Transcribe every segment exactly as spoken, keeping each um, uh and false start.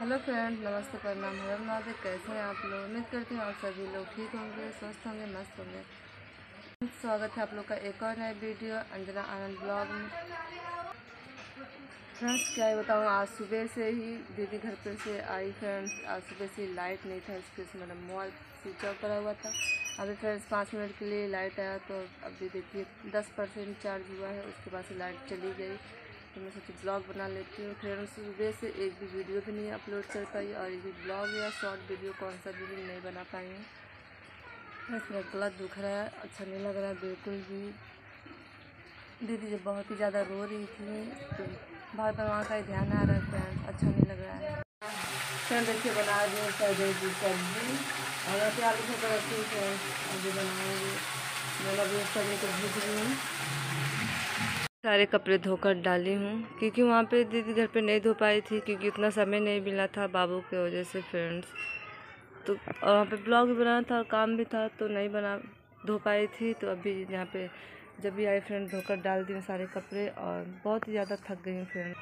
Hello friends, नमस्ते, प्रणाम, हर महादेव। कैसे हैं आप लोग? उम्मीद करती हूँ आप सभी लोग ठीक होंगे, स्वस्थ होंगे, मस्त होंगे। स्वागत है आप लोग का एक और नए वीडियो अंजना आनंद ब्लॉग में। फ्रेंड्स, क्या ही बताऊँ, आज सुबह से ही दीदी घर पर से आई। फ्रेंड्स, आज सुबह से लाइट नहीं था, इसके से मेरा मोबाइल स्विच ऑफ करा हुआ था। अभी फ्रेंड्स पाँच मिनट के लिए लाइट आया तो अभी देखिए दस परसेंट चार्ज हुआ है। उसके बाद से लाइट चली गई तो मैं सोची ब्लॉग बना लेती हूँ। फ्रेंड्स, सुबह से एक भी वीडियो भी नहीं अपलोड कर पाई और ये ब्लॉग या शॉर्ट वीडियो कौन सा भी नहीं बना पाई हूँ। फ्रेंड्स, मेरा गला दुख रहा है, अच्छा नहीं लग रहा है बिल्कुल भी। दीदी जब बहुत ही ज़्यादा रो रही थी तो बार बार वहाँ का ही ध्यान आ रहा है। फ्रेंड्स, अच्छा नहीं लग रहा है। फ्रेंड देखिए बना रही सब्जी की सब्जी और यहाँ पे आलू भूख रखी है। फ्रेंड्स, अभी बनाएंगे। मैं अभी सब्जी को भूज रही हूँ। सारे कपड़े धोकर डाली हूँ क्योंकि वहाँ पे दीदी घर पे नहीं धो पाई थी क्योंकि उतना समय नहीं मिला था बाबू के वजह से। फ्रेंड्स, तो और वहाँ पे ब्लॉग भी बनाना था और काम भी था तो नहीं बना धो पाई थी। तो अभी यहाँ पे जब भी आई फ्रेंड धोकर डाल दी सारे कपड़े और बहुत ही ज़्यादा थक गई हूँ। फ्रेंड,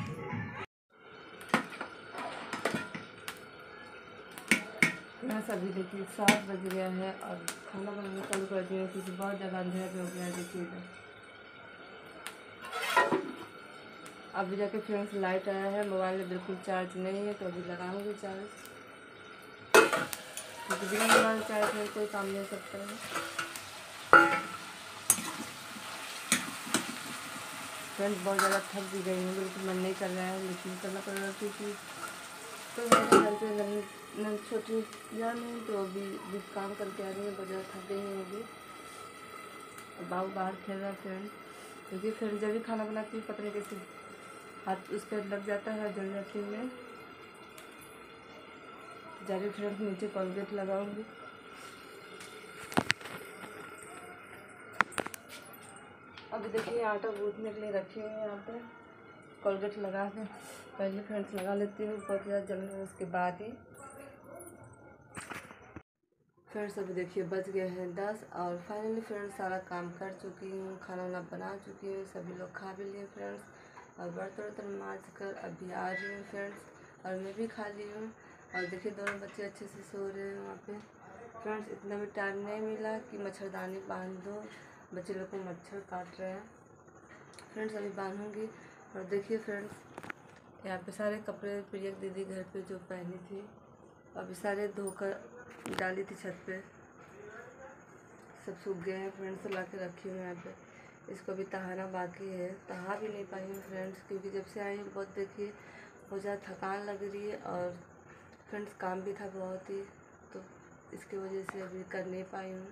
फ्रेंड्स अभी देखिए सात बज गया है और खाना बनाना चालू कर दिया क्योंकि बहुत ज़्यादा अंधेरा भी हो गया है। देखिए अभी जाके फ्रेंड्स लाइट आया है, मोबाइल में बिल्कुल चार्ज नहीं है तो अभी लगाऊंगी चार्ज क्योंकि बिना मोबाइल चार्ज में कोई काम नहीं सकता है। फ्रेंड्स, बहुत ज़्यादा थक भी गई हूँ, बिल्कुल मन नहीं कर रहा है लेकिन करना पड़ रहा है क्योंकि तो मेरे घर पे नन छोटी या नहीं तो अभी भी काम करके आ रही है, बहुत ज़्यादा थक गई है अभी। बाबू बाहर खेल रहा है। फ्रेंड क्योंकि फ्रेंड जब भी खाना बनाती हूँ पता नहीं कैसे हाथ उस पर लग जाता है, जल जाती हूँ मैं। जारी फ्रेंड नीचे कोलगेट लगाऊंगी। अभी देखिए आटा गूंथने के लिए रखी हुई है यहाँ पे। कोलगेट लगा के पहले फ्रेंड्स लगा लेती हूँ, बहुत ज़्यादा जल है उसके बाद ही। फ्रेंड्स अभी देखिए बज गए हैं दस और फाइनली फ्रेंड्स सारा काम कर चुकी हूँ, खाना वाना बना चुकी हूँ, सभी लोग खा भी लिए फ्रेंड्स। और बर्तन वर्तन माज कर अभी आ रही हूँ फ्रेंड्स और मैं भी खा ली हूँ। और देखिए दोनों बच्चे अच्छे से सो रहे हैं वहाँ पे। फ्रेंड्स, इतना भी टाइम नहीं मिला कि मच्छरदानी बांध दो, बच्चे लोग को मच्छर काट रहे हैं। फ्रेंड्स अभी बांधूंगी। और देखिए फ्रेंड्स यहाँ पे सारे कपड़े प्रिया दीदी घर पे जो पहनी थी अभी सारे धोकर डाली थी छत पे, सब सूख गए हैं। फ्रेंड्स ला के रखी हूँ यहाँ पे। इसको अभी तहाना बाकी है, तहा भी नहीं पाई हूँ फ्रेंड्स क्योंकि जब से आई हूँ बहुत देखिए बहुत ज़्यादा थकान लग रही है और फ्रेंड्स काम भी था बहुत ही, तो इसकी वजह से अभी कर नहीं पाई हूँ।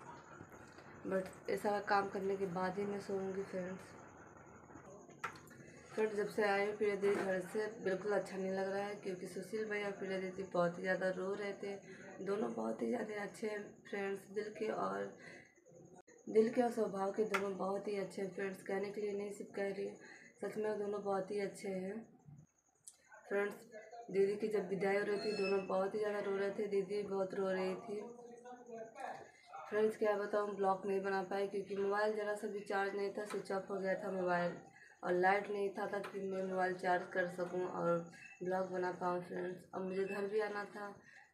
बट ऐसा काम करने के बाद ही मैं सोऊंगी। फ्रेंड्स फ्रेंड्स जब से आई हूँ प्रिया दीदी घर से बिल्कुल अच्छा नहीं लग रहा है क्योंकि सुशील भाई और प्रिया दीदी बहुत ही ज़्यादा रो रहे थे। दोनों बहुत ही ज़्यादा अच्छे हैं फ्रेंड्स, दिल के और दिल के और स्वभाव के दोनों बहुत ही अच्छे हैं। फ्रेंड्स कहने के लिए नहीं सिर्फ कह रही हूँ, सच में दोनों बहुत ही अच्छे हैं। फ्रेंड्स दीदी की जब विदाई हो रही थी दोनों बहुत ही ज़्यादा रो रहे थे, दीदी बहुत रो रही थी। फ्रेंड्स क्या बताऊँ, ब्लॉग नहीं बना पाई क्योंकि मोबाइल ज़रा सा भी चार्ज नहीं था, स्विच ऑफ हो गया था मोबाइल और लाइट नहीं था तक कि मैं मोबाइल चार्ज कर सकूं और ब्लॉग बना पाऊँ। फ्रेंड्स अब मुझे घर भी आना था,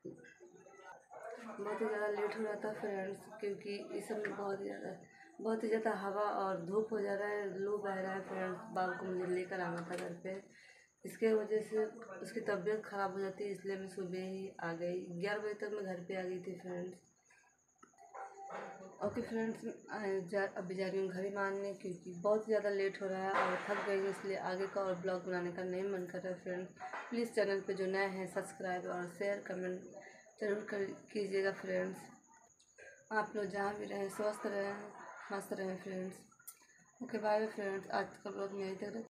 बहुत ही ज़्यादा लेट हो रहा था फ्रेंड्स क्योंकि इस समय बहुत ही ज़्यादा बहुत ही ज़्यादा हवा और धूप हो जा रहा है, लू बह रहा है। फ्रेंड्स बाबू को मुझे लेकर आना था घर पे, इसके वजह से उसकी तबीयत ख़राब हो जाती है, इसलिए मैं सुबह ही आ गई। ग्यारह बजे तक मैं घर पे आ गई थी फ्रेंड्स। ओके फ्रेंड्स, जा अभी जा रही हूँ घर ही मानने क्योंकि बहुत ज़्यादा लेट हो रहा है और थक गई हूँ, इसलिए आगे का और ब्लॉग बनाने का नहीं मन कर रहा है। फ्रेंड्स प्लीज़ चैनल पे जो नए हैं सब्सक्राइब और शेयर कमेंट जरूर कर कीजिएगा। फ्रेंड्स आप लोग जहाँ भी रहें स्वस्थ रहें, मस्त रहें। फ्रेंड्स ओके बाय फ्रेंड्स, आज का ब्लॉग यहीं तक।